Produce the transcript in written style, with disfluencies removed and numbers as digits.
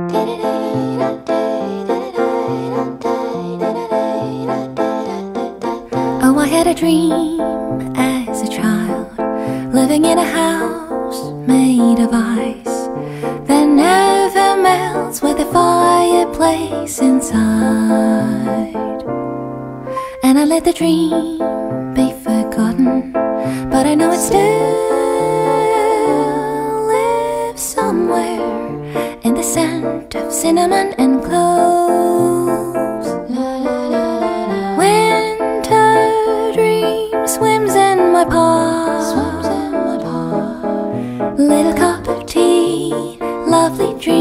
Oh, I had a dream as a child, living in a house made of ice that never melts, with a fireplace inside. And I let the dream be forgotten, but I know it still lives somewhere in the scent of cinnamon and cloves. Winter dream swims in my paw. Little cup of tea, lovely dream.